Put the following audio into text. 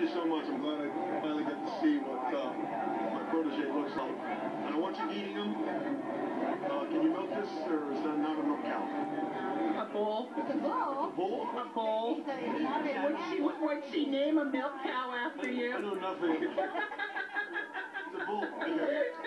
you so much. I'm glad I finally get to see what my protege looks like. And I want you eating them. Can you milk this, or is that not a milk cow? A bull. It's a bull. A bull? A bull. Would she name a milk cow after you? I know nothing. It's a bull.